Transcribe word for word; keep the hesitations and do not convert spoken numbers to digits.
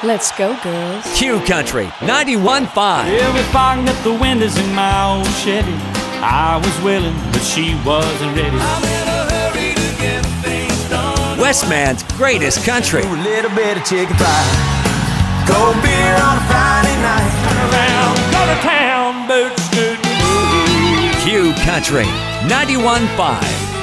Let's go, girls. Q Country ninety-one point five. Yeah, we fogged up the windows in my old Chevy. I was willing, but she wasn't ready. I'm in a hurry to get things done. Westman's greatest country. A little bit of chicken pie, cold beer on a Friday night. Turn around, go to town, boots, scoot. Q Country ninety-one point five.